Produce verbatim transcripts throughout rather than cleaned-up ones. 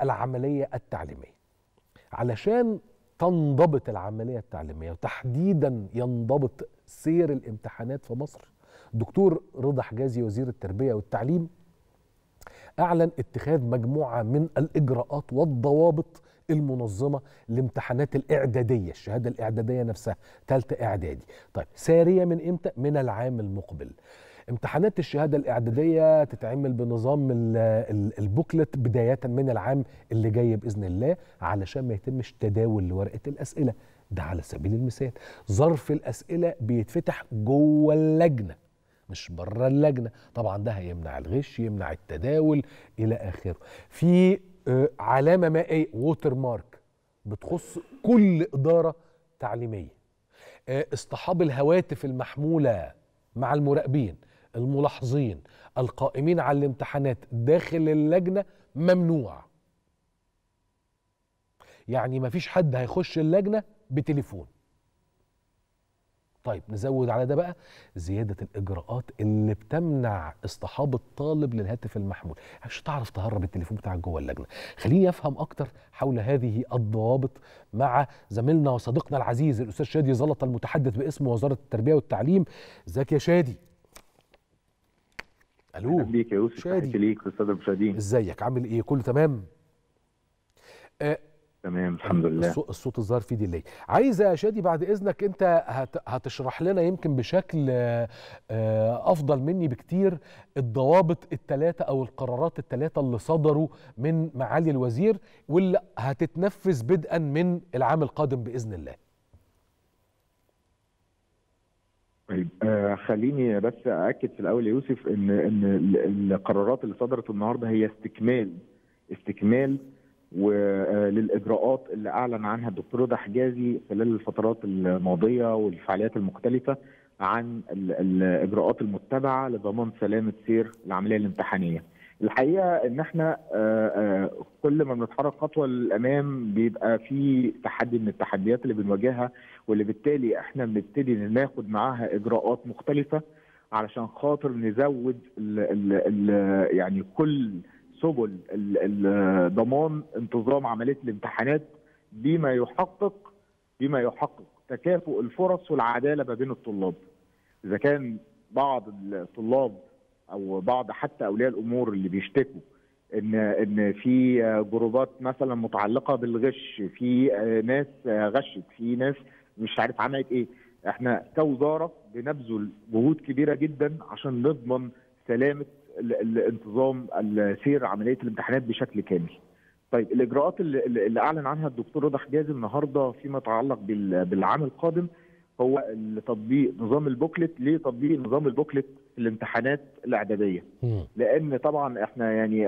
العملية التعليمية. علشان تنضبط العملية التعليمية وتحديدا ينضبط سير الامتحانات في مصر، الدكتور رضا حجازي وزير التربية والتعليم أعلن اتخاذ مجموعة من الإجراءات والضوابط المنظمة لامتحانات الإعدادية، الشهادة الإعدادية نفسها ثالثة إعدادي. طيب سارية من إمتى؟ من العام المقبل. امتحانات الشهادة الإعدادية تتعمل بنظام البوكلت بداية من العام اللي جاي بإذن الله، علشان ما يتمش تداول لورقة الأسئلة. ده على سبيل المثال. ظرف الأسئلة بيتفتح جوه اللجنة مش بره اللجنة، طبعا ده هيمنع الغش، يمنع التداول إلى آخره. في علامة مائية ووتر مارك بتخص كل إدارة تعليمية. اصطحاب الهواتف المحمولة مع المراقبين الملاحظين القائمين على الامتحانات داخل اللجنة ممنوع. يعني مفيش حد هيخش اللجنة بتليفون. طيب نزود على ده بقى زيادة الإجراءات اللي بتمنع اصطحاب الطالب للهاتف المحمول، مش هتعرف تهرب التليفون بتاعك جوه اللجنة. خليني أفهم أكتر حول هذه الضوابط مع زميلنا وصديقنا العزيز الأستاذ شادي زلط المتحدث باسم وزارة التربية والتعليم. ازيك يا شادي؟ ألو. أهلا بيك يا يوسف. شادي. تحياتي ليك للسادة المشاهدين. ازيك؟ عامل إيه؟ كله تمام؟ أه تمام الحمد لله. الصوت, الصوت الظاهر فيه ديلي. عايز يا شادي بعد اذنك انت هتشرح لنا يمكن بشكل افضل مني بكتير الضوابط الثلاثه او القرارات الثلاثه اللي صدروا من معالي الوزير واللي هتتنفذ بدءا من العام القادم باذن الله. طيب آه خليني بس ااكد في الاول يا يوسف ان ان القرارات اللي صدرت النهارده هي استكمال استكمال وللاجراءات اللي اعلن عنها الدكتور رضا حجازي خلال الفترات الماضيه والفعاليات المختلفه عن الاجراءات المتبعه لضمان سلامه سير العمليه الامتحانيه. الحقيقه ان احنا كل ما بنتحرك خطوه للامام بيبقى في تحدي من التحديات اللي بنواجهها، واللي بالتالي احنا بنبتدي ناخد معاها اجراءات مختلفه علشان خاطر نزود ال ال ال يعني كل سبل ضمان انتظام عمليه الامتحانات بما يحقق بما يحقق تكافؤ الفرص والعداله ما بين الطلاب. اذا كان بعض الطلاب او بعض حتى اولياء الامور اللي بيشتكوا ان ان في جروبات مثلا متعلقه بالغش، في ناس غشت، في ناس مش عارف عملت ايه، احنا كوزاره بنبذل جهود كبيره جدا عشان نضمن سلامه الانتظام سير عمليه الامتحانات بشكل كامل. طيب الاجراءات اللي, اللي اعلن عنها الدكتور رضا حجازي النهارده فيما يتعلق بالعام القادم هو تطبيق نظام البوكلت. ليه تطبيق نظام البوكلت في الامتحانات الاعداديه؟ لان طبعا احنا يعني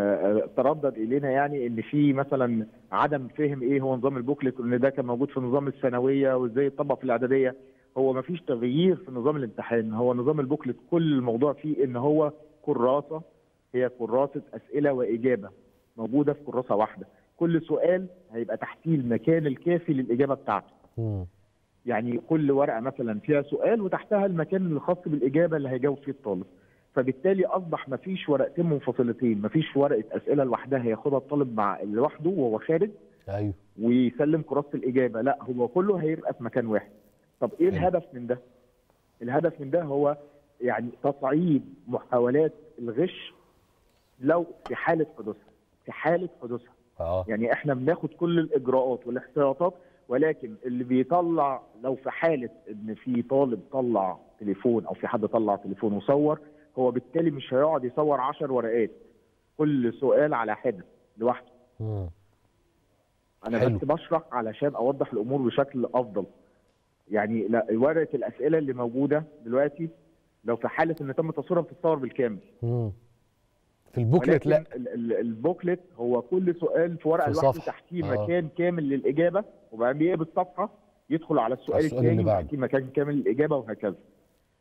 تردد الينا يعني ان في مثلا عدم فهم ايه هو نظام البوكلت، وان ده كان موجود في نظام الثانويه وازاي يطبق في الاعداديه. هو ما فيش تغيير في نظام الامتحان، هو نظام البوكلت كل الموضوع فيه ان هو كراسه، هي كراسه اسئله واجابه موجوده في كراسه واحده، كل سؤال هيبقى تحتيه المكان الكافي للاجابه بتاعته. م. يعني كل ورقه مثلا فيها سؤال وتحتها المكان الخاص بالاجابه اللي هيجاوب فيه الطالب. فبالتالي اصبح ما فيش ورقتين منفصلتين، ما فيش ورقه اسئله لوحدها هياخدها الطالب مع لوحده وهو خارج ايوه ويسلم كراسه الاجابه، لا هو كله هيبقى في مكان واحد. طب ايه أيوه. الهدف من ده؟ الهدف من ده هو يعني تصعيد محاولات الغش لو في حاله حدوثها، في حاله حدوثها. اه يعني احنا بناخد كل الاجراءات والاحتياطات، ولكن اللي بيطلع لو في حاله ان في طالب طلع تليفون او في حد طلع تليفون وصور، هو بالتالي مش هيقعد يصور عشر ورقات كل سؤال على حده لوحده. امم انا حلو. بس بشرح علشان اوضح الامور بشكل افضل. يعني لا ورقه الاسئله اللي موجوده دلوقتي لو في حاله ان تم تصويرها بتتصور بالكامل. امم في البوكلت لا، البوكلت هو كل سؤال في ورقه لوحده تحتيه آه. مكان كامل للاجابه، وبعدين بيقلب صفحه يدخل على السؤال الثاني وتحتيه مكان كامل للاجابه وهكذا.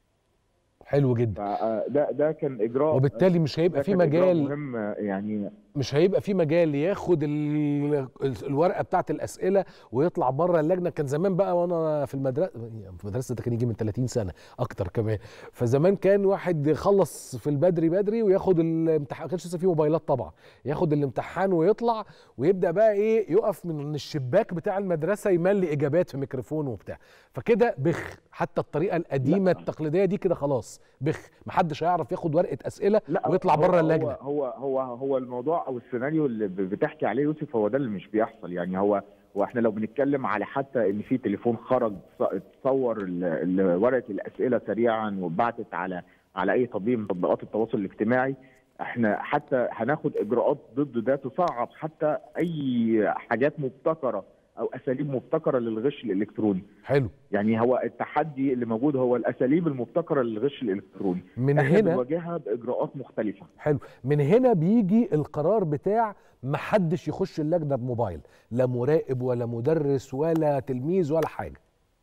حلو جدا. فده ده كان اجراء، وبالتالي مش هيبقى في مجال مهم يعني مش هيبقى في مجال ياخد الورقه بتاعت الاسئله ويطلع بره اللجنه. كان زمان بقى وانا في المدرسه، في المدرسه ده كان يجي من ثلاثين سنه اكتر كمان. فزمان كان واحد يخلص في البدري بدري وياخد الامتحان، ما كانش لسه في موبايلات طبعا، ياخد الامتحان ويطلع ويبدا بقى ايه، يقف من الشباك بتاع المدرسه يملي اجابات في ميكروفون وبتاع. فكده بخ، حتى الطريقه القديمه لا. التقليديه دي كده خلاص بخ، محدش هيعرف ياخد ورقه اسئله ويطلع بره اللجنه. هو هو هو الموضوع او السيناريو اللي بتحكي عليه يوسف هو ده اللي مش بيحصل. يعني هو واحنا لو بنتكلم على حتى ان في تليفون خرج تصور ورقه الاسئله سريعا واتبعتت على على اي تطبيق من تطبيقات التواصل الاجتماعي، احنا حتى هناخد اجراءات ضد ده تصعب حتى اي حاجات مبتكره او اساليب مبتكره للغش الالكتروني. حلو. يعني هو التحدي اللي موجود هو الاساليب المبتكره للغش الالكتروني، من احنا هنا بنواجهها باجراءات مختلفه. حلو. من هنا بيجي القرار بتاع محدش يخش اللجنه بموبايل، لا مراقب ولا مدرس ولا تلميذ ولا حاجه،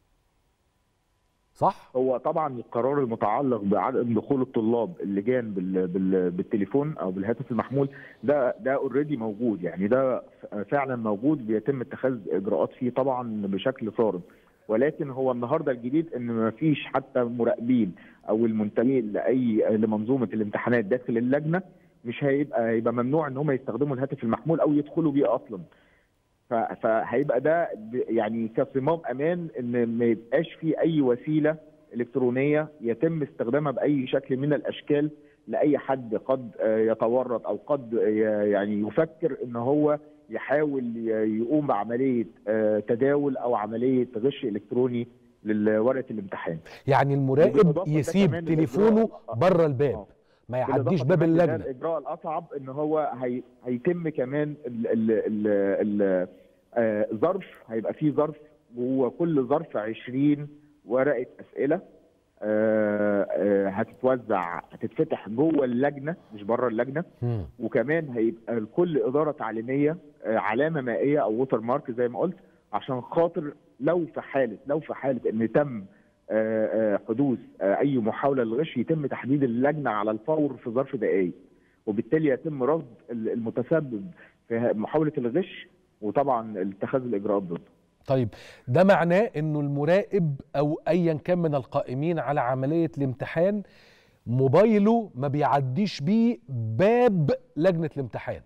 صح؟ هو طبعا القرار المتعلق بعدم دخول الطلاب اللجان بال بال بالتليفون او بالهاتف المحمول ده ده اوريدي موجود، يعني ده فعلا موجود، بيتم اتخاذ اجراءات فيه طبعا بشكل صارم. ولكن هو النهارده الجديد ان ما فيش حتى مراقبين او المنتمين لاي لمنظومه الامتحانات داخل اللجنه، مش هيبقى هيبقى ممنوع ان هم يستخدموا الهاتف المحمول او يدخلوا بيه اصلا. فهيبقى ده يعني كصمام امان ان ما يبقاش في اي وسيله الكترونيه يتم استخدامها باي شكل من الاشكال لاي حد قد يتورط او قد يعني يفكر ان هو يحاول يقوم بعمليه تداول او عمليه غش الكتروني لورقه الامتحان. يعني المراقب يسيب تليفونه بره الباب، ما يعديش باب اللجنه. الاجراء الاصعب ان هو هي هيتم كمان ال ال ال ال آه ظرف، هيبقى فيه ظرف جوه كل ظرف عشرين ورقه اسئله آه آه هتتوزع، هتتفتح جوه اللجنه مش بره اللجنه. م. وكمان هيبقى لكل اداره تعليميه آه علامه مائيه او ووتر مارك زي ما قلت، عشان خاطر لو في حاله لو في حاله ان تم حدوث اي محاوله للغش يتم تحديد اللجنه على الفور في ظرف دقائق، وبالتالي يتم رصد المتسبب في محاوله الغش وطبعا اتخاذ الاجراءات ضده. طيب ده معناه انه المراقب او ايا كان من القائمين على عمليه الامتحان موبايله ما بيعديش بيه باب لجنه الامتحان،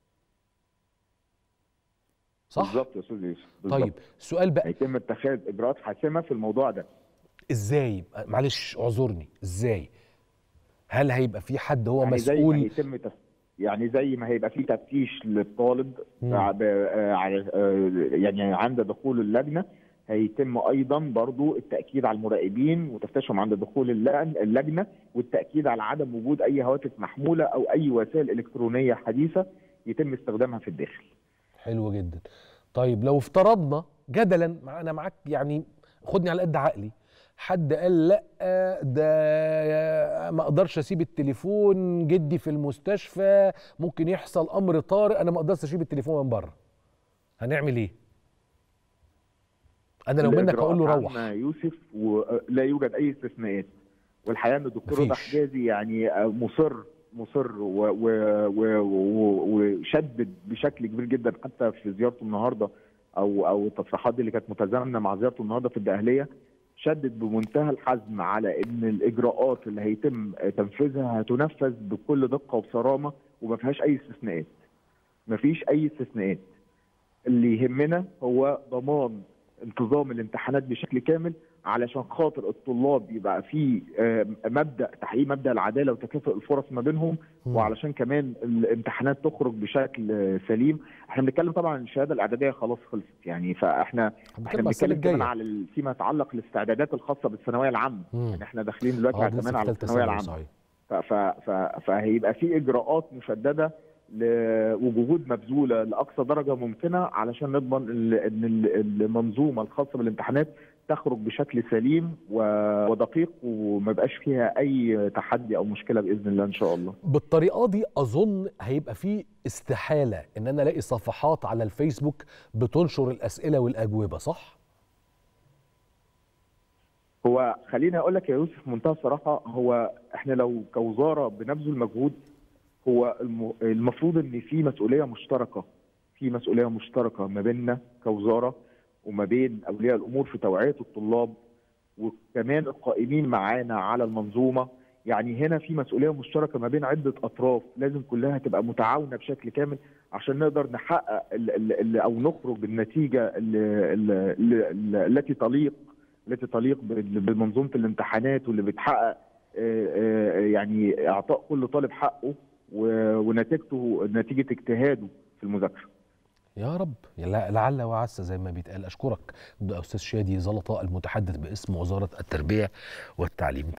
صح؟ بالظبط يا استاذ يوسف. طيب السؤال بقى، هيتم اتخاذ اجراءات حاسمه في الموضوع ده. ازاي؟ معلش اعذرني، ازاي؟ هل هيبقى في حد هو يعني مسؤول؟ زي ما هيتم تف... يعني زي ما هيبقى في تفتيش للطالب ب... يعني عند دخول اللجنه، هيتم ايضا برضو التاكيد على المراقبين وتفتيشهم عند دخول اللجنه، والتاكيد على عدم وجود اي هواتف محموله او اي وسائل الكترونيه حديثه يتم استخدامها في الداخل. حلو جدا. طيب لو افترضنا جدلا، انا معاك يعني، خدني على قد عقلي، حد قال لا ده ما اقدرش اسيب التليفون، جدي في المستشفى، ممكن يحصل امر طارئ، انا ما اقدرش اسيب التليفون من بره، هنعمل ايه؟ انا لو منك اقول له روح. يوسف ولا يوجد اي استثناءات، والحقيقه ان الدكتور رضا حجازي يعني مصر مصر وشدد بشكل كبير جدا حتى في زيارته النهارده او او التصريحات دي اللي كانت متزامنه مع زيارته النهارده في الدقهليه، شدد بمنتهى الحزم على ان الاجراءات اللي هيتم تنفيذها هتنفذ بكل دقه وبصرامه وما فيهاش اي استثناءات. ما فيش اي استثناءات. اللي يهمنا هو ضمان انتظام الامتحانات بشكل كامل، علشان خاطر الطلاب يبقى في مبدا تحقيق مبدا العداله وتكافؤ الفرص ما بينهم، وعلشان كمان الامتحانات تخرج بشكل سليم. احنا بنتكلم طبعا الشهاده الاعداديه خلاص خلصت يعني، فاحنا احنا بنتكلم كمان على فيما يتعلق الاستعدادات الخاصه بالثانويه العامه. يعني احنا داخلين دلوقتي على كمان على الثانويه العامه، فهيبقى في اجراءات مشدده وجهود مبذوله لاقصى درجه ممكنه علشان نضمن ان المنظومه الخاصه بالامتحانات تخرج بشكل سليم ودقيق وما يبقاش فيها اي تحدي او مشكله باذن الله ان شاء الله. بالطريقه دي اظن هيبقى في استحاله ان انا الاقي صفحات على الفيسبوك بتنشر الاسئله والاجوبه، صح؟ هو خليني اقول لك يا يوسف بمنتهى الصراحه، هو احنا لو كوزاره بنبذل مجهود، هو المفروض ان في مسؤوليه مشتركه في مسؤوليه مشتركه ما بيننا كوزاره وما بين اولياء الامور في توعيه الطلاب وكمان القائمين معانا على المنظومه. يعني هنا في مسؤوليه مشتركه ما بين عده اطراف لازم كلها تبقى متعاونه بشكل كامل عشان نقدر نحقق ال ال او نخرج بالنتيجه التي تليق التي تليق بمنظومه الامتحانات واللي بتحقق يعني اعطاء كل طالب حقه ونتيجته نتيجه اجتهاده في المذاكره. يا رب لعل وعسى زي ما بيتقال. اشكرك استاذ شادي زلطه المتحدث باسم وزاره التربيه والتعليم.